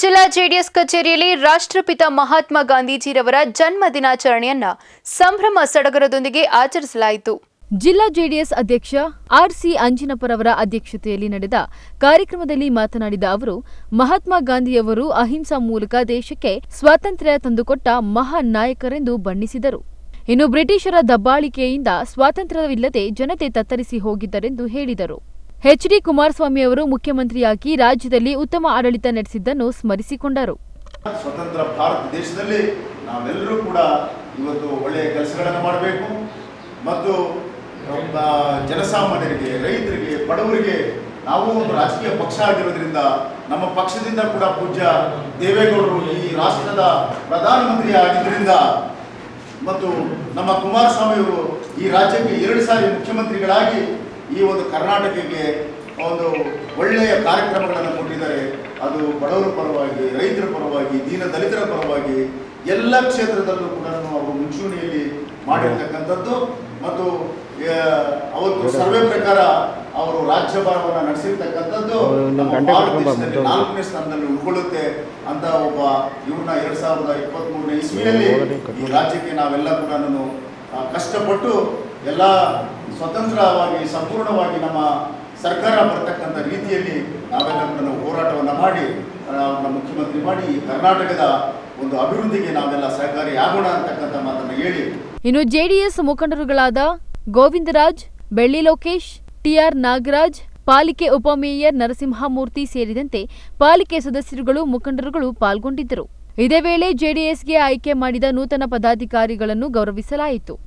ಜಿಲ್ಲಾ ಜೆಡಿಎಸ್ ಕಚೇರಿಯಲ್ಲಿ ರಾಷ್ಟ್ರಪಿತ ಮಹಾತ್ಮ ಗಾಂಧೀಜಿರವರ ಜನ್ಮ ದಿನಾಚರಣೆಯನ್ನ ಸಂಭ್ರಮ ಸಡಗರದೊಂದಿಗೆ ಆಚರಿಸಲಾಯಿತು. ಜಿಲ್ಲಾ ಜೆಡಿಎಸ್ ಅಧ್ಯಕ್ಷ ಆರ್.ಸಿ. ಅಂಜಿನಪ್ಪರವರ ಅಧ್ಯಕ್ಷತೆಯಲ್ಲಿ ನಡೆದ ಕಾರ್ಯಕ್ರಮದಲ್ಲಿ ಮಾತನಾಡಿದ ಅವರು, ಮಹಾತ್ಮ ಗಾಂಧಿಯವರು ಅಹಿಂಸಾ ಮೂಲಕ ದೇಶಕ್ಕೆ ಸ್ವಾತಂತ್ರ್ಯ ತಂದುಕೊಟ್ಟ ಮಹಾನ್ ನಾಯಕರೆಂದು ಬಣ್ಣಿಸಿದರು. ಇನ್ನು ಬ್ರಿಟಿಷರ ದಬ್ಬಾಳಿಕೆಯಿಂದ ಸ್ವಾತಂತ್ರ್ಯವಿಲ್ಲದೆ ಜನತೆ ತತ್ತರಿಸಿ ಹೋಗಿದ್ದರೆಂದು ಹೇಳಿದರು. ಎಚ್.ಡಿ. ಕುಮಾರಸ್ವಾಮಿ ಅವರು ಮುಖ್ಯಮಂತ್ರಿಯಾಗಿ ರಾಜ್ಯದಲ್ಲಿ ಉತ್ತಮ ಆಡಳಿತ ನಡೆಸಿದ್ದನ್ನು ಸ್ಮರಿಸಿಕೊಂಡರು. ಸ್ವತಂತ್ರ ಭಾರತ ದೇಶದಲ್ಲಿ ನಾವೆಲ್ಲರೂ ಕೂಡ ಇವತ್ತು ಒಳ್ಳೆಯ ಕೆಲಸಗಳನ್ನು ಮಾಡಬೇಕು ಮತ್ತು ಜನಸಾಮಾನ್ಯರಿಗೆ, ರೈತರಿಗೆ, ಬಡವರಿಗೆ ನಾವು ಒಂದು ರಾಜಕೀಯ ಪಕ್ಷ ಆಗಿರೋದ್ರಿಂದ ನಮ್ಮ ಪಕ್ಷದಿಂದ ಕೂಡ ಪೂಜ್ಯ ದೇವೇಗೌಡರು ಈ ರಾಷ್ಟ್ರದ ಪ್ರಧಾನಮಂತ್ರಿ ಆಗಿದ್ದರಿಂದ ಮತ್ತು ನಮ್ಮ ಕುಮಾರಸ್ವಾಮಿಯವರು ಈ ರಾಜ್ಯಕ್ಕೆ 2 ಸಾರಿ ಮುಖ್ಯಮಂತ್ರಿಗಳಾಗಿ ಈ ಒಂದು ಕರ್ನಾಟಕಕ್ಕೆ ಒಂದು ಒಳ್ಳೆಯ ಕಾರ್ಯಕ್ರಮಗಳನ್ನು ಕೊಟ್ಟಿದ್ದಾರೆ. ಅದು ಬಡವರ ಪರವಾಗಿ, ರೈತರ ಪರವಾಗಿ, ದೀನ ದಲಿತರ ಪರವಾಗಿ ಎಲ್ಲ ಕ್ಷೇತ್ರದಲ್ಲೂ ಕೂಡ ಅವರು ಮುಂಚೂಣಿಯಲ್ಲಿ ಮಾಡಿರ್ತಕ್ಕಂಥದ್ದು ಮತ್ತು ಅವತ್ತು ಸರ್ವೆ ಪ್ರಕಾರ ಅವರು ರಾಜ್ಯಭಾರವನ್ನು ನಡೆಸಿರ್ತಕ್ಕಂಥದ್ದು ನಮ್ಮ ಭಾರತ ದೇಶದಲ್ಲಿ 4ನೇ ಸ್ಥಾನದಲ್ಲಿ ಉಳ್ಕೊಳ್ಳುತ್ತೆ ಅಂತ ಒಬ್ಬ ಇವ್ರನ್ನ 2023ನೇ ಇಸ್ವಿಯಲ್ಲಿ ಈ ರಾಜ್ಯಕ್ಕೆ ನಾವೆಲ್ಲ ಕೂಡ ಕಷ್ಟಪಟ್ಟು ಎಲ್ಲ ಸ್ವತಂತ್ರವಾಗಿ ಸಂಪೂರ್ಣವಾಗಿ ನಮ್ಮ ಸರ್ಕಾರ ಬರ್ತಕ್ಕಂಥ ರೀತಿಯಲ್ಲಿ ನಾವೆಲ್ಲ ಕೂಡ ಹೋರಾಟವನ್ನು ಮಾಡಿ ಮುಖ್ಯಮಂತ್ರಿ ಮಾಡಿ ಕರ್ನಾಟಕದ ಒಂದು ಅಭಿವೃದ್ಧಿಗೆ ನಾವೆಲ್ಲ ಸಹಕಾರಿ ಆಗೋಣ ಅಂತಕ್ಕಂಥ ಮಾತನ್ನು ಹೇಳಿ ಇನ್ನು ಜೆಡಿಎಸ್ ಮುಖಂಡರುಗಳಾದ ಗೋವಿಂದರಾಜ್, ಬೆಳ್ಳಿ ಲೋಕೇಶ್, ಟಿಆರ್ ನಾಗರಾಜ್, ಪಾಲಿಕೆ ಉಪಮೇಯರ್ ನರಸಿಂಹಮೂರ್ತಿ ಸೇರಿದಂತೆ ಪಾಲಿಕೆ ಸದಸ್ಯರುಗಳು, ಮುಖಂಡರುಗಳು ಪಾಲ್ಗೊಂಡಿದ್ದರು. ಇದೇ ವೇಳೆ ಜೆಡಿಎಸ್ಗೆ ಆಯ್ಕೆ ಮಾಡಿದ ನೂತನ ಪದಾಧಿಕಾರಿಗಳನ್ನು ಗೌರವಿಸಲಾಯಿತು.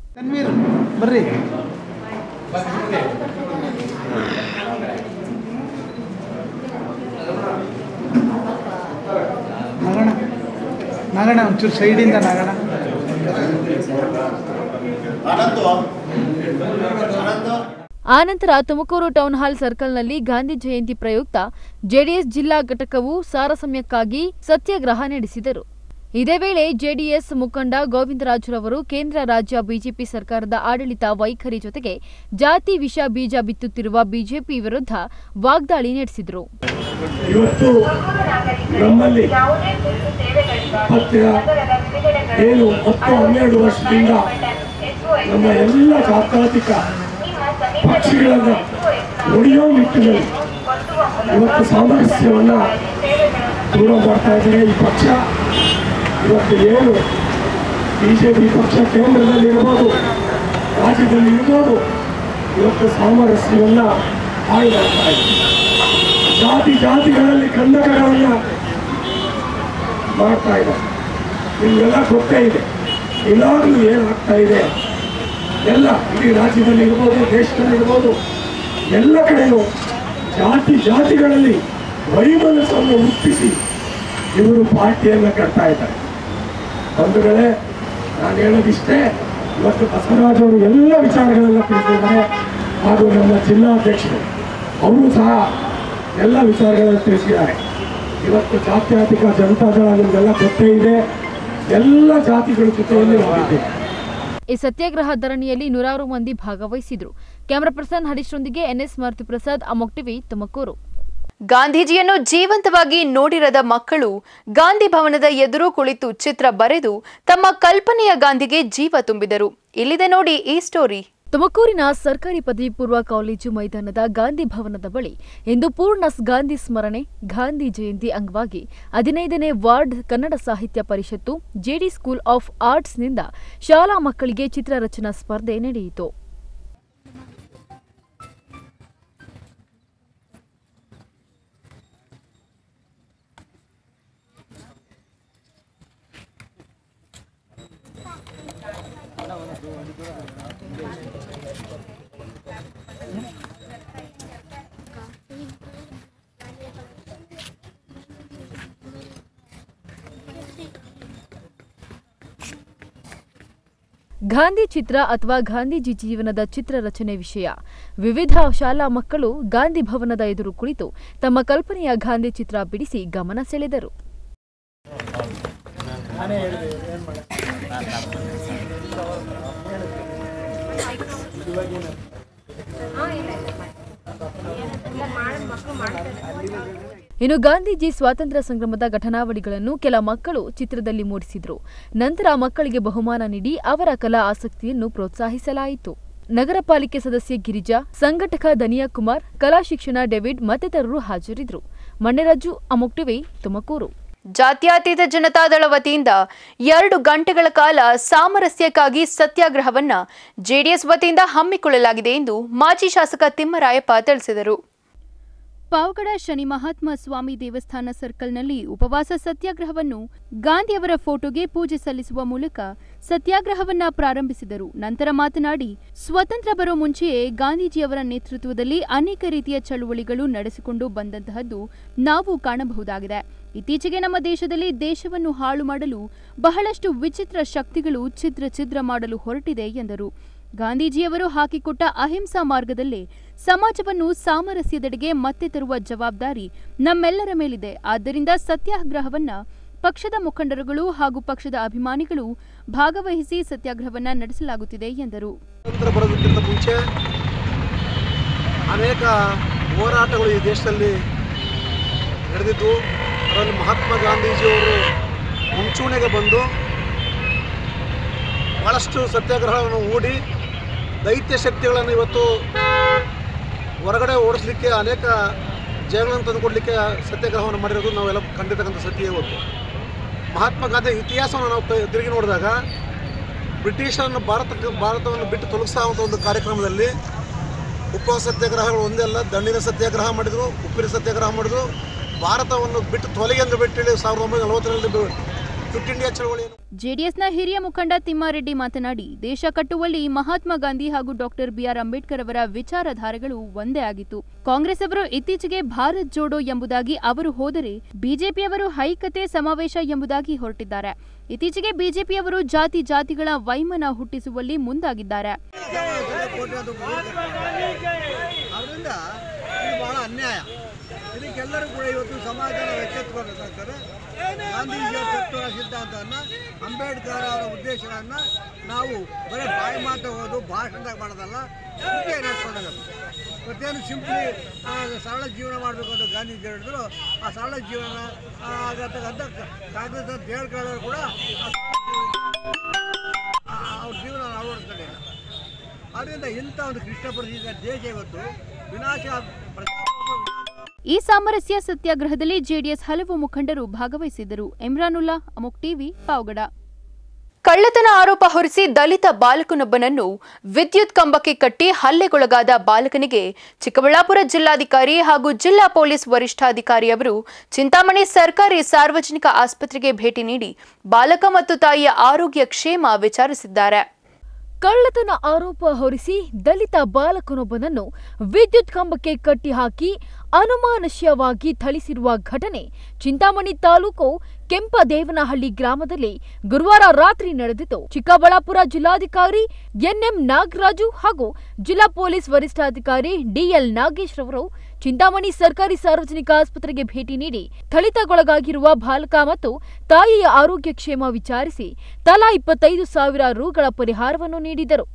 ನಾಗಣ್ಣ ಒಂಚೂರು ಸೈಡಿಂದ ನಾಗಣ್ಣ. ಆನಂತರ ತುಮಕೂರು ಟೌನ್ ಹಾಲ್ ಸರ್ಕಲ್ನಲ್ಲಿ ಗಾಂಧಿ ಜಯಂತಿ ಪ್ರಯುಕ್ತ ಜೆಡಿಎಸ್ ಜಿಲ್ಲಾ ಘಟಕವು ಸಾರಸಮ್ಯಕ್ಕಾಗಿ ಸತ್ಯಾಗ್ರಹ ನಡೆಸಿದರು. ಇದೇ ವೇಳೆ ಜೆಡಿಎಸ್ ಮುಖಂಡ ಗೋವಿಂದರಾಜುರವರು ಕೇಂದ್ರ ರಾಜ್ಯ ಬಿಜೆಪಿ ಸರ್ಕಾರದ ಆಡಳಿತ ವೈಖರಿ ಜೊತೆಗೆ ಜಾತಿ ವಿಷ ಬೀಜ ಬಿತ್ತುತ್ತಿರುವ ಬಿಜೆಪಿ ವಿರುದ್ಧ ವಾಗ್ದಾಳಿ ನಡೆಸಿದರು. ಇವತ್ತು ನಮ್ಮಲ್ಲಿ ಏನು 10-12 ವರ್ಷದಿಂದ ನಮ್ಮ ಎಲ್ಲ ಜಾತ್ಯತೀತ ಪಕ್ಷಿಗಳನ್ನು ಒಡೆಯೋ ನಿಟ್ಟಿನಲ್ಲಿ ಇವತ್ತು ಸಾಮರಸ್ಯವನ್ನು ದೂರ ಮಾಡ್ತಾ ಇದ್ದಾರೆ. ಈ ಪಕ್ಷ ಇವತ್ತು ಏನು ಬಿಜೆಪಿ ಪಕ್ಷ ಕೇಂದ್ರದಲ್ಲಿ ಇರ್ಬೋದು, ರಾಜ್ಯದಲ್ಲಿ ಇರ್ಬೋದು, ಇವತ್ತು ಸಾಮರಸ್ಯವನ್ನು ಹಾಳು ಮಾಡ್ತಾ ಇದೆ. ಜಾತಿಗಳಲ್ಲಿ ಕಂದಕಗಳನ್ನು ಮಾಡ್ತಾ ಇದೆ. ನಿಮಗೆಲ್ಲ ಗೊತ್ತೇ ಇದೆ ಇನ್ನಾಗಲೂ ಏನಾಗ್ತಾ ಇದೆ. ಎಲ್ಲ ಇಡೀ ರಾಜ್ಯದಲ್ಲಿ ಇರ್ಬೋದು, ದೇಶದಲ್ಲಿ ಇರ್ಬೋದು, ಎಲ್ಲ ಕಡೆಯೂ ಜಾತಿಗಳಲ್ಲಿ ವೈಮನಸ್ಸನ್ನು ಹುಟ್ಟಿಸಿ ಇವರು ಪಾರ್ಟಿಯನ್ನು ಕಟ್ತಾ ಇದ್ದಾರೆ. ಬಂಧುಗಳೇ, ನಾನು ಹೇಳೋದಿಷ್ಟೇ, ಇವತ್ತು ಬಸವರಾಜ್ ಅವರು ಎಲ್ಲ ವಿಚಾರಗಳೆಲ್ಲ ತಿಳಿಸಿದ್ದಾರೆ. ಹಾಗೂ ನಮ್ಮ ಜಿಲ್ಲಾಧ್ಯಕ್ಷರು ಅವರು ಸಹ ಎಲ್ಲ ವಿಚಾರಗಳನ್ನು ತಿಳಿಸಿದ್ದಾರೆ. ಇವತ್ತು ಜಾತ್ಯತೀತ ಜನತಾದಳ ನಿಮಗೆಲ್ಲ ಗೊತ್ತೇ ಇದೆ, ಎಲ್ಲ ಜಾತಿಗಳ ಜೊತೆಯಲ್ಲಿ ನಾವಿದ್ದೇವೆ. ಈ ಸತ್ಯಾಗ್ರಹ ಧರಣಿಯಲ್ಲಿ ನೂರಾರು ಮಂದಿ ಭಾಗವಹಿಸಿದ್ರು. ಕ್ಯಾಮರಾ ಪರ್ಸನ್ ಹರೀಶ್ರೊಂದಿಗೆ ಎನ್ಎಸ್ ಮಾರುತಿ ಪ್ರಸಾದ್, ಅಮೋಕ್ ಟಿವಿ, ತುಮಕೂರು. ಗಾಂಧೀಜಿಯನ್ನು ಜೀವಂತವಾಗಿ ನೋಡಿರದ ಮಕ್ಕಳು ಗಾಂಧಿ ಭವನದ ಎದುರು ಕುಳಿತು ಚಿತ್ರ ಬರೆದು ತಮ್ಮ ಕಲ್ಪನೆಯ ಗಾಂಧಿಗೆ ಜೀವ ತುಂಬಿದರು. ಇಲ್ಲಿದೆ ನೋಡಿ ಈ ಸ್ಟೋರಿ. ತುಮಕೂರಿನ ಸರ್ಕಾರಿ ಪದವಿ ಪೂರ್ವ ಕಾಲೇಜು ಮೈದಾನದ ಗಾಂಧಿ ಭವನದ ಬಳಿ ಇಂದು ಪೂರ್ಣ ಗಾಂಧಿ ಸ್ಮರಣೆ ಗಾಂಧಿ ಜಯಂತಿ ಅಂಗವಾಗಿ 15ನೇ ವಾರ್ಡ್ ಕನ್ನಡ ಸಾಹಿತ್ಯ ಪರಿಷತ್ತು ಜೆಡಿ ಸ್ಕೂಲ್ ಆಫ್ ಆರ್ಟ್ಸ್ನಿಂದ ಶಾಲಾ ಮಕ್ಕಳಿಗೆ ಚಿತ್ರರಚನಾ ಸ್ಪರ್ಧೆ ನಡೆಯಿತು. ಗಾಂಧಿ ಚಿತ್ರ ಅಥವಾ ಗಾಂಧೀಜಿ ಜೀವನದ ಚಿತ್ರರಚನೆ ವಿಷಯ. ವಿವಿಧ ಶಾಲಾ ಮಕ್ಕಳು ಗಾಂಧಿ ಭವನದ ಎದುರು ಕುಳಿತು ತಮ್ಮ ಕಲ್ಪನೆಯ ಗಾಂಧಿ ಚಿತ್ರ ಬಿಡಿಸಿ ಗಮನ ಸೆಳೆದರು. ಇನ್ನು ಗಾಂಧೀಜಿ ಸ್ವಾತಂತ್ರ್ಯ ಸಂಗ್ರಾಮದ ಘಟನಾವಳಿಗಳನ್ನು ಕೆಲ ಮಕ್ಕಳು ಚಿತ್ರದಲ್ಲಿ ಮೂಡಿಸಿದ್ರು. ನಂತರ ಮಕ್ಕಳಿಗೆ ಬಹುಮಾನ ನೀಡಿ ಅವರ ಕಲಾ ಆಸಕ್ತಿಯನ್ನು ಪ್ರೋತ್ಸಾಹಿಸಲಾಯಿತು. ನಗರ ಪಾಲಿಕೆ ಸದಸ್ಯೆ ಗಿರಿಜಾ, ಸಂಘಟಕ ದನಿಯಾ ಕುಮಾರ್, ಕಲಾ ಶಿಕ್ಷಣ ಡೇವಿಡ್ ಮತ್ತಿತರರು ಹಾಜರಿದ್ದರು. ಮಣ್ಣೆರಾಜು, ಅಮೋಕ್ ಟಿವಿ, ತುಮಕೂರು. ಜಾತ್ಯತೀತ ಜನತಾದಳ ವತಿಯಿಂದ 2 ಗಂಟೆಗಳ ಕಾಲ ಸಾಮರಸ್ಯಕ್ಕಾಗಿ ಸತ್ಯಾಗ್ರಹವನ್ನ ಜೆಡಿಎಸ್ ವತಿಯಿಂದ ಹಮ್ಮಿಕೊಳ್ಳಲಾಗಿದೆ ಎಂದು ಮಾಜಿ ಶಾಸಕ ತಿಮ್ಮರಾಯಪ್ಪ ತಿಳಿಸಿದರು. ಪಾವಗಡ ಶನಿ ಮಹಾತ್ಮ ಸ್ವಾಮಿ ದೇವಸ್ಥಾನ ಸರ್ಕಲ್ನಲ್ಲಿ ಉಪವಾಸ ಸತ್ಯಾಗ್ರಹವನ್ನು ಗಾಂಧಿಯವರ ಫೋಟೋಗೆ ಪೂಜೆ ಸಲ್ಲಿಸುವ ಮೂಲಕ ಸತ್ಯಾಗ್ರಹವನ್ನ ಪ್ರಾರಂಭಿಸಿದರು. ನಂತರ ಮಾತನಾಡಿ, ಸ್ವತಂತ್ರ ಬರೋ ಮುಂಚೆಯೇ ಗಾಂಧೀಜಿಯವರ ನೇತೃತ್ವದಲ್ಲಿ ಅನೇಕ ರೀತಿಯ ಚಳುವಳಿಗಳು ನಡೆಸಿಕೊಂಡು ಬಂದಂತಹದ್ದು ನಾವು ಕಾಣಬಹುದಾಗಿದೆ. ಇತ್ತೀಚೆಗೆ ನಮ್ಮ ದೇಶದಲ್ಲಿ ದೇಶವನ್ನು ಹಾಳು ಮಾಡಲು ಬಹಳಷ್ಟು ವಿಚಿತ್ರ ಶಕ್ತಿಗಳು ಛಿದ್ರ ಮಾಡಲು ಹೊರಟಿದೆ ಎಂದರು. ಗಾಂಧೀಜಿಯವರು ಹಾಕಿಕೊಟ್ಟ ಅಹಿಂಸಾ ಮಾರ್ಗದಲ್ಲೇ ಸಮಾಜವನ್ನು ಸಾಮರಸ್ಯದೆಡೆಗೆ ಮತ್ತೆ ತರುವ ಜವಾಬ್ದಾರಿ ನಮ್ಮೆಲ್ಲರ ಮೇಲಿದೆ. ಆದ್ದರಿಂದ ಸತ್ಯಾಗ್ರಹವನ್ನ ಪಕ್ಷದ ಮುಖಂಡರುಗಳು ಹಾಗೂ ಪಕ್ಷದ ಅಭಿಮಾನಿಗಳು ಭಾಗವಹಿಸಿ ಸತ್ಯಾಗ್ರಹವನ್ನ ನಡೆಸಲಾಗುತ್ತಿದೆ ಎಂದರು. ಬರೋದಕ್ಕಿಂತ ಮುಂಚೆ ಅನೇಕ ಹೋರಾಟಗಳು ಈ ದೇಶದಲ್ಲಿ ನಡೆದಿದ್ದು, ಅದರಲ್ಲಿ ಮಹಾತ್ಮ ಗಾಂಧೀಜಿಯವರು ಮುಂಚೂಣಿಗೆ ಬಂದು ಬಹಳಷ್ಟು ಸತ್ಯಾಗ್ರಹವನ್ನು ಹೂಡಿ ದೈತ್ಯ ಶಕ್ತಿಗಳನ್ನು ಇವತ್ತು ಹೊರಗಡೆ ಓಡಿಸಲಿಕ್ಕೆ ಅನೇಕ ಜಯಗಳನ್ನು ತಂದುಕೊಡಲಿಕ್ಕೆ ಸತ್ಯಾಗ್ರಹವನ್ನು ಮಾಡಿರೋದು ನಾವೆಲ್ಲ ಕಂಡಿರ್ತಕ್ಕಂಥ ಸತ್ಯ. ಇವತ್ತು ಮಹಾತ್ಮ ಗಾಂಧಿ ಇತಿಹಾಸವನ್ನು ನಾವು ತಿರುಗಿ ನೋಡಿದಾಗ ಬ್ರಿಟಿಷರನ್ನು ಭಾರತವನ್ನು ಬಿಟ್ಟು ತೊಲಗಿಸುವಂಥ ಒಂದು ಕಾರ್ಯಕ್ರಮದಲ್ಲಿ ಉಪವಾಸ ಸತ್ಯಾಗ್ರಹಗಳು ಒಂದೇ ಅಲ್ಲ, ದಂಡಿನ ಸತ್ಯಾಗ್ರಹ ಮಾಡಿದರು, ಉಪ್ಪಿನ ಸತ್ಯಾಗ್ರಹ ಮಾಡಿದರು. ಭಾರತವನ್ನು ಬಿಟ್ಟು ತೊಲಗಿ ಎಂದು ಬಿಟ್ಟು 1940ರಲ್ಲಿ ಕ್ವಿಟ್ ಇಂಡಿಯಾ ಚಳವಳಿಯನ್ನು. ಜೆಡಿಎಸ್ನ ಹಿರಿಯ ಮುಖಂಡ ತಿಮ್ಮಾರೆಡ್ಡಿ ಮಾತನಾಡಿ, ದೇಶ ಕಟ್ಟುವಲ್ಲಿ ಮಹಾತ್ಮ ಗಾಂಧಿ ಹಾಗೂ ಡಾಕ್ಟರ್ ಬಿಆರ್ ಅಂಬೇಡ್ಕರ್ ಅವರ ವಿಚಾರಧಾರೆಗಳು ಒಂದೇ ಆಗಿತ್ತು. ಕಾಂಗ್ರೆಸ್ ಅವರು ಇತ್ತೀಚೆಗೆ ಭಾರತ್ ಜೋಡೋ ಎಂಬುದಾಗಿ ಅವರು ಹೋದರೆ, ಬಿಜೆಪಿಯವರು ಹೈಕತೆ ಸಮಾವೇಶ ಎಂಬುದಾಗಿ ಹೊರಟಿದ್ದಾರೆ. ಇತ್ತೀಚೆಗೆ ಬಿಜೆಪಿಯವರು ಜಾತಿಗಳ ವೈಮನ ಹುಟ್ಟಿಸುವಲ್ಲಿ ಮುಂದಾಗಿದ್ದಾರೆ. ಇದಕ್ಕೆಲ್ಲರೂ ಕೂಡ ಇವತ್ತು ಸಮಾಜನ ಎಚ್ಚೆತ್ತುಕೊಳ್ಳಬೇಕಾಗ್ತದೆ. ಗಾಂಧೀಜಿಯ ತತ್ವ ಸಿದ್ಧಾಂತವನ್ನು, ಅಂಬೇಡ್ಕರ್ ಅವರ ಉದ್ದೇಶಗಳನ್ನು ನಾವು ಬರೀ ಬಾಯಿ ಮಾತು ಹೋಗೋದು, ಭಾಷಣದಾಗ ಮಾಡೋದಲ್ಲ, ಕೃತಿಯಾಗಿ ನಡೆಸ್ಕೊಂಡಾಗಬೇಕು. ಪ್ರತಿಯೊಂದು ಸಿಂಪ್ಲಿ ಸರಳ ಜೀವನ ಮಾಡಬೇಕು ಅಂತ ಗಾಂಧೀಜಿ ಹೇಳಿದ್ರು. ಆ ಸರಳ ಜೀವನ ಆಗತಕ್ಕಂಥ ಕಾಂಗ್ರೆಸ್ ಅಂತ ಹೇಳ್ಕೊಳ್ಳೋರು ಕೂಡ ಅವ್ರ ಜೀವನ ಅಳವಡಿಸ್ಕೊಂಡಿಲ್ಲ. ಆದ್ದರಿಂದ ಇಂಥ ಒಂದು ಕೃಷ್ಣಪರಿಚಿತ ದೇಶ ಇವತ್ತು ವಿನಾಶ. ಈ ಸಾಮರಸ್ಯ ಸತ್ಯಾಗ್ರಹದಲ್ಲಿ ಜೆಡಿಎಸ್ ಹಲವು ಮುಖಂಡರು ಭಾಗವಹಿಸಿದ್ದರು. ಇಮ್ರಾನುಲ್ಲಾ, ಅಮೋಕ್ ಟಿವಿ, ಪಾವಗಡ. ಕಳ್ಳತನ ಆರೋಪ ಹೊರಿಸಿ ದಲಿತ ಬಾಲಕನೊಬ್ಬನನ್ನು ವಿದ್ಯುತ್ ಕಂಬಕ್ಕೆ ಕಟ್ಟಿ ಹಲ್ಲೆಗೊಳಗಾದ ಬಾಲಕನಿಗೆ ಚಿಕ್ಕಬಳ್ಳಾಪುರ ಜಿಲ್ಲಾಧಿಕಾರಿ ಹಾಗೂ ಜಿಲ್ಲಾ ಪೊಲೀಸ್ ವರಿಷ್ಠಾಧಿಕಾರಿಯವರು ಚಿಂತಾಮಣಿ ಸರ್ಕಾರಿ ಸಾರ್ವಜನಿಕ ಆಸ್ಪತ್ರೆಗೆ ಭೇಟಿ ನೀಡಿ ಬಾಲಕ ಮತ್ತು ತಾಯಿಯ ಆರೋಗ್ಯ ಕ್ಷೇಮ ವಿಚಾರಿಸಿದ್ದಾರೆ. ಕಳ್ಳತನ ಆರೋಪ ಹೊರಿಸಿ ದಲಿತ ಬಾಲಕನೊಬ್ಬನನ್ನು ವಿದ್ಯುತ್ ಕಂಬಕ್ಕೆ ಕಟ್ಟಿ ಹಾಕಿ ಅನುಮಾನಾಸ್ಪದವಾಗಿ ಥಳಿಸಿರುವ ಘಟನೆ ಚಿಂತಾಮಣಿ ತಾಲೂಕು ಕೆಂಪದೇವನಹಳ್ಳಿ ಗ್ರಾಮದಲ್ಲಿ ಗುರುವಾರ ರಾತ್ರಿ ನಡೆದಿದ್ದು. ಚಿಕ್ಕಬಳ್ಳಾಪುರ ಜಿಲ್ಲಾಧಿಕಾರಿ ಎನ್ಎಂ ನಾಗರಾಜು ಹಾಗೂ ಜಿಲ್ಲಾ ಪೊಲೀಸ್ ವರಿಷ್ಠಾಧಿಕಾರಿ ಡಿಎಲ್ ನಾಗೇಶ್ ರವರು ಚಿಂತಾಮಣಿ ಸರ್ಕಾರಿ ಸಾರ್ವಜನಿಕ ಆಸ್ಪತ್ರೆಗೆ ಭೇಟಿ ನೀಡಿ ಥಳಿತಗೊಳಗಾಗಿರುವ ಬಾಲಕ ಮತ್ತು ತಾಯಿಯ ಆರೋಗ್ಯ ಕ್ಷೇಮ ವಿಚಾರಿಸಿ ತಲಾ 25,000 ರೂಗಳ ಪರಿಹಾರವನ್ನು ನೀಡಿದರು.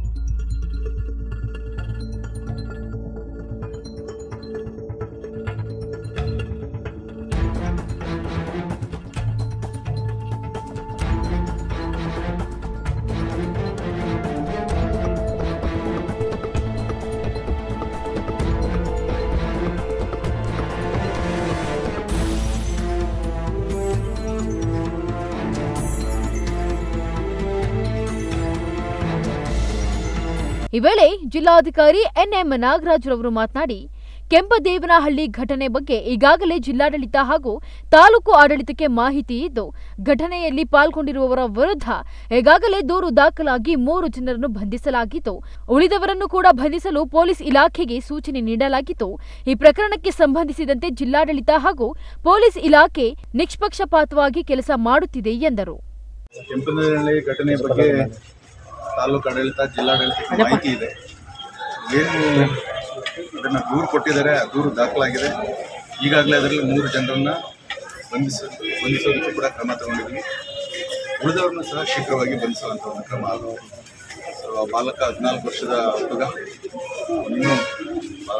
ಈ ವೇಳೆ ಜಿಲ್ಲಾಧಿಕಾರಿ ಎನ್ಎಂ ನಾಗರಾಜರವರು ಮಾತನಾಡಿ, ಕೆಂಪದೇವನಹಳ್ಳಿ ಘಟನೆ ಬಗ್ಗೆ ಈಗಾಗಲೇ ಜಿಲ್ಲಾಡಳಿತ ಹಾಗೂ ತಾಲೂಕು ಆಡಳಿತಕ್ಕೆ ಮಾಹಿತಿ ಇದ್ದು, ಘಟನೆಯಲ್ಲಿ ಪಾಲ್ಗೊಂಡಿರುವವರ ವಿರುದ್ಧ ಈಗಾಗಲೇ ದೂರು ದಾಖಲಾಗಿ 3 ಜನರನ್ನು ಬಂಧಿಸಲಾಗಿದ್ದು, ಉಳಿದವರನ್ನು ಕೂಡ ಬಂಧಿಸಲು ಪೊಲೀಸ್ ಇಲಾಖೆಗೆ ಸೂಚನೆ ನೀಡಲಾಗಿತ್ತು. ಈ ಪ್ರಕರಣಕ್ಕೆ ಸಂಬಂಧಿಸಿದಂತೆ ಜಿಲ್ಲಾಡಳಿತ ಹಾಗೂ ಪೊಲೀಸ್ ಇಲಾಖೆ ನಿಷ್ಪಕ್ಷಪಾತವಾಗಿ ಕೆಲಸ ಮಾಡುತ್ತಿದೆ ಎಂದರು. ಕೆಂಪದೇವನಹಳ್ಳಿ ಘಟನೆ ಬಗ್ಗೆ ತಾಲೂಕು ಆಡಳಿತ ಜಿಲ್ಲಾಡಳಿತಕ್ಕೆ ಮಾಹಿತಿ ಇದೆ. ಏನು ಅದನ್ನು ದೂರು ಕೊಟ್ಟಿದ್ದಾರೆ, ಆ ದೂರು ದಾಖಲಾಗಿದೆ. ಈಗಾಗಲೇ ಅದರಲ್ಲಿ 3 ಜನರನ್ನು ಬಂಧಿಸೋದಕ್ಕೂ ಕೂಡ ಕ್ರಮ ತಗೊಂಡಿದ್ವಿ. ಉಳಿದವ್ರನ್ನ ಸಹ ಶೀಘ್ರವಾಗಿ ಬಂಧಿಸುವಂಥ ಒಂದು ಕ್ರಮ ಆಗುತ್ತೆ. ಬಾಲಕ 14 ವರ್ಷದ ಹುಡುಗ ಇನ್ನೂ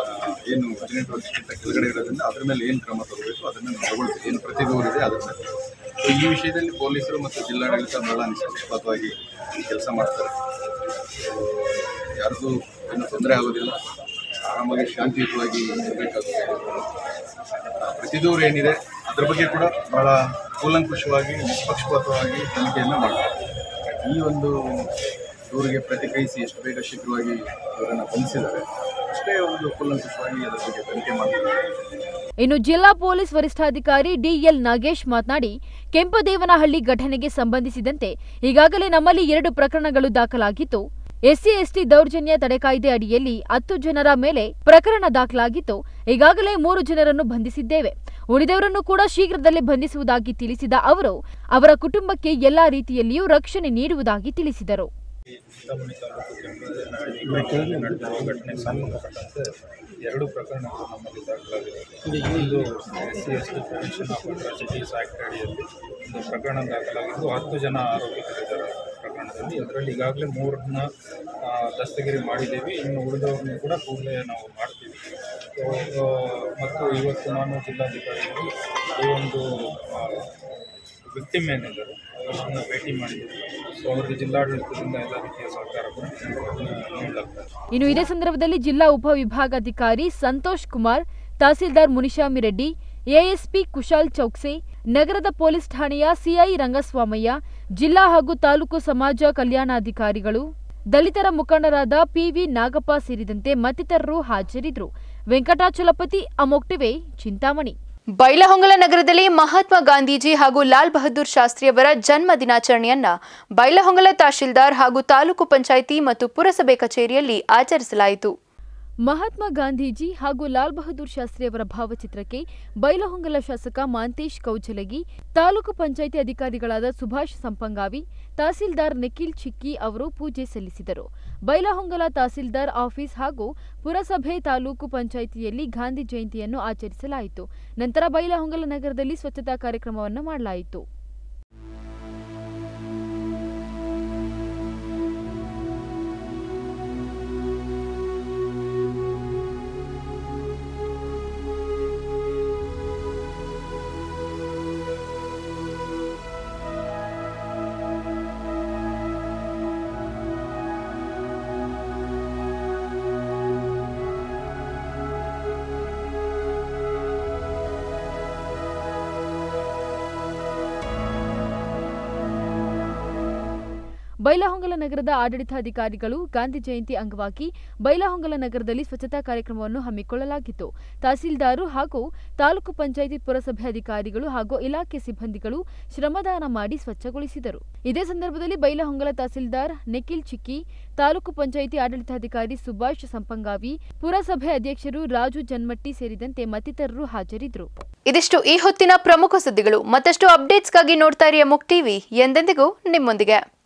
ಏನು 18 ವರ್ಷಕ್ಕಿಂತ ಕೆಳಗಡೆ ಇರೋದ್ರಿಂದ ಅದ್ರ ಮೇಲೆ ಏನು ಕ್ರಮ ತಗೋಬೇಕು ಅದನ್ನು ನಾವು ತಗೊಳ್ತೀವಿ. ಏನು ಪ್ರತಿದೂರ ಇದೆ ಅದ್ರ ಮೇಲೆ. ಸೊ ಈ ವಿಷಯದಲ್ಲಿ ಪೊಲೀಸರು ಮತ್ತು ಜಿಲ್ಲಾಡಳಿತ ಬಹಳ ನಿಷ್ಪಕ್ಷಪಾತವಾಗಿ ಕೆಲಸ ಮಾಡ್ತಾರೆ. ಯಾರಿಗೂ ಏನು ತೊಂದರೆ ಆಗೋದಿಲ್ಲ, ಆರಾಮಾಗಿ ಶಾಂತಿಯುತವಾಗಿ ಇರಬೇಕಾಗುತ್ತೆ. ಪ್ರತಿದೂರ ಏನಿದೆ ಅದ್ರ ಬಗ್ಗೆ ಕೂಡ ಬಹಳ ಕೂಲಂಕುಷವಾಗಿ ನಿಷ್ಪಕ್ಷಪಾತವಾಗಿ ತನಿಖೆಯನ್ನು ಮಾಡ್ತಾರೆ. ಈ ಒಂದು ದೂರಿಗೆ ಪ್ರತಿಕ್ರಿಯಿಸಿ ಎಷ್ಟು ಬೇಗ ಶೀಘ್ರವಾಗಿ ಅವರನ್ನು ಬಂಧಿಸಿದ್ದಾರೆ ಅಷ್ಟೇ ಒಂದು ಕೂಲಂಕುಷವಾಗಿ ಅದರ ಬಗ್ಗೆ ತನಿಖೆ ಮಾಡ್ತಾರೆ. ಇನ್ನು ಜಿಲ್ಲಾ ಪೊಲೀಸ್ ವರಿಷ್ಠಾಧಿಕಾರಿ ಡಿಎಲ್ ನಾಗೇಶ್ ಮಾತನಾಡಿ, ಕೆಂಪದೇವನಹಳ್ಳಿ ಘಟನೆಗೆ ಸಂಬಂಧಿಸಿದಂತೆ ಈಗಾಗಲೇ ನಮ್ಮಲ್ಲಿ 2 ಪ್ರಕರಣಗಳು ದಾಖಲಾಗಿದ್ದು, SC/ST ದೌರ್ಜನ್ಯ ತಡೆ ಕಾಯ್ದೆ ಅಡಿಯಲ್ಲಿ 10 ಜನರ ಮೇಲೆ ಪ್ರಕರಣ ದಾಖಲಾಗಿದ್ದು, ಈಗಾಗಲೇ 3 ಜನರನ್ನು ಬಂಧಿಸಿದ್ದೇವೆ. ಉಳಿದವರನ್ನು ಕೂಡ ಶೀಘ್ರದಲ್ಲೇ ಬಂಧಿಸುವುದಾಗಿ ತಿಳಿಸಿದ ಅವರು, ಅವರ ಕುಟುಂಬಕ್ಕೆ ಎಲ್ಲಾ ರೀತಿಯಲ್ಲಿಯೂ ರಕ್ಷಣೆ ನೀಡುವುದಾಗಿ ತಿಳಿಸಿದರು. ನಡೆದಿರುವ ಘಟನೆಗೆ ಸಂಬಂಧಪಟ್ಟಂತೆ 2 ಪ್ರಕರಣಗಳು ನಮ್ಮಲ್ಲಿ ದಾಖಲಾಗಿದೆ. ಒಂದು SC/ST prevention of atrocities act ಅಡಿಯಲ್ಲಿ ಒಂದು ಪ್ರಕರಣ ದಾಖಲಾಗಿದ್ದು 10 ಜನ ಆರೋಪಿತರಿದ್ದಾರೆ ಪ್ರಕರಣದಲ್ಲಿ. ಅದರಲ್ಲಿ ಈಗಾಗಲೇ 3ರನ್ನ ದಸ್ತಗಿರಿ ಮಾಡಿದ್ದೀವಿ. ಇನ್ನು ಉಳಿದವ್ರನ್ನೂ ಕೂಡ ಕೂಡಲೇ ನಾವು ಮಾಡ್ತೀವಿ. ಮತ್ತು ಇವತ್ತು ನಾನು ಜಿಲ್ಲಾಧಿಕಾರಿಗಳು ಈ ಒಂದು ವಿಕ್ಟಿಮ್ ಏನಿದ್ದಾರೆ ಅವರನ್ನು ಭೇಟಿ ಮಾಡಿದ್ದೀವಿ. ಸೊ ಅವರಿಗೆ ಜಿಲ್ಲಾಡಳಿತದಿಂದ ಎಲ್ಲ ರೀತಿಯ ಸಹಕಾರ ನೀಡಲಾಗ್ತದೆ. ಇನ್ನು ಇದೇ ಸಂದರ್ಭದಲ್ಲಿ ಜಿಲ್ಲಾ ಉಪವಿಭಾಗಾಧಿಕಾರಿ ಸಂತೋಷ್ ಕುಮಾರ್, ತಹಸೀಲ್ದಾರ್ ಮುನಿಶಾಮಿ ರೆಡ್ಡಿ, ಎಎಸ್ಪಿ ಕುಶಾಲ್ ಚೌಕ್ಸೆ, ನಗರದ ಪೊಲೀಸ್ ಠಾಣೆಯ ಸಿಐ ರಂಗಸ್ವಾಮಯ್ಯ, ಜಿಲ್ಲಾ ಹಾಗೂ ತಾಲೂಕು ಸಮಾಜ ಕಲ್ಯಾಣಾಧಿಕಾರಿಗಳು, ದಲಿತರ ಮುಖಂಡರಾದ ಪಿವಿ ನಾಗಪ್ಪ ಸೇರಿದಂತೆ ಮತ್ತಿತರರು ಹಾಜರಿದ್ದರು. ವೆಂಕಟಾಚಲಪತಿ, ಅಮೋಕ್ ಟಿವಿ, ಚಿಂತಾಮಣಿ. ಬೈಲಹೊಂಗಲ ನಗರದಲ್ಲಿ ಮಹಾತ್ಮ ಗಾಂಧೀಜಿ ಹಾಗೂ ಲಾಲ್ ಬಹದ್ದೂರ್ ಶಾಸ್ತ್ರಿಯವರ ಜನ್ಮ ದಿನಾಚರಣೆಯನ್ನ ಬೈಲಹೊಂಗಲ ತಹಶೀಲ್ದಾರ್ ಹಾಗೂ ತಾಲೂಕು ಪಂಚಾಯಿತಿ ಮತ್ತು ಪುರಸಭೆ ಕಚೇರಿಯಲ್ಲಿ ಆಚರಿಸಲಾಯಿತು. ಮಹಾತ್ಮ ಗಾಂಧೀಜಿ ಹಾಗೂ ಲಾಲ್ ಬಹದ್ದೂರ್ ಶಾಸ್ತ್ರಿಯವರ ಭಾವಚಿತ್ರಕ್ಕೆ ಬೈಲಹೊಂಗಲ ಶಾಸಕ ಮಾಂತೇಶ್ ಕೌಜಲಗಿ, ತಾಲೂಕು ಪಂಚಾಯಿತಿ ಅಧಿಕಾರಿಗಳಾದ ಸುಭಾಷ್ ಸಂಪಂಗಾವಿ, ತಹಸೀಲ್ದಾರ್ ನಿಖಿಲ್ ಚಿಕ್ಕಿ ಅವರು ಪೂಜೆ ಸಲ್ಲಿಸಿದರು. ಬೈಲಹೊಂಗಲ ತಹಸೀಲ್ದಾರ್ ಆಫೀಸ್ ಹಾಗೂ ಪುರಸಭೆ ತಾಲೂಕು ಪಂಚಾಯಿತಿಯಲ್ಲಿ ಗಾಂಧಿ ಜಯಂತಿಯನ್ನು ಆಚರಿಸಲಾಯಿತು. ನಂತರ ಬೈಲಹೊಂಗಲ ನಗರದಲ್ಲಿ ಸ್ವಚ್ಛತಾ ಕಾರ್ಯಕ್ರಮವನ್ನು ಮಾಡಲಾಯಿತು. ಬೈಲಹೊಂಗಲ ನಗರದ ಆಡಳಿತಾಧಿಕಾರಿಗಳು ಗಾಂಧಿ ಜಯಂತಿ ಅಂಗವಾಗಿ ಬೈಲಹೊಂಗಲ ನಗರದಲ್ಲಿ ಸ್ವಚ್ಛತಾ ಕಾರ್ಯಕ್ರಮವನ್ನು ಹಮ್ಮಿಕೊಳ್ಳಲಾಗಿತ್ತು. ತಹಸೀಲ್ದಾರು ಹಾಗೂ ತಾಲೂಕು ಪಂಚಾಯಿತಿ ಪುರಸಭೆ ಅಧಿಕಾರಿಗಳು ಹಾಗೂ ಇಲಾಖೆ ಸಿಬ್ಬಂದಿಗಳು ಶ್ರಮದಾನ ಮಾಡಿ ಸ್ವಚ್ಛಗೊಳಿಸಿದರು. ಇದೇ ಸಂದರ್ಭದಲ್ಲಿ ಬೈಲಹೊಂಗಲ ತಹಸೀಲ್ದಾರ್ ನಿಖಿಲ್ ಚಿಕ್ಕಿ, ತಾಲೂಕು ಪಂಚಾಯಿತಿ ಆಡಳಿತಾಧಿಕಾರಿ ಸುಭಾಷ್ ಸಂಪಂಗಾವಿ, ಪುರಸಭೆ ಅಧ್ಯಕ್ಷರು ರಾಜು ಜನ್ಮಟ್ಟಿ ಸೇರಿದಂತೆ ಮತ್ತಿತರರು ಹಾಜರಿದ್ದರು. ಇದಿಷ್ಟು ಈ ಹೊತ್ತಿನ ಪ್ರಮುಖ ಸುದ್ದಿಗಳು. ಮತ್ತಷ್ಟು ಅಪ್ಡೇಟ್ಸ್ಗಾಗಿ ನೋಡ್ತಾ ಇರಿ ಅಮೋಕ್ ಟಿವಿ, ಎಂದೆಂದಿಗೂ ನಿಮ್ಮೊಂದಿಗೆ.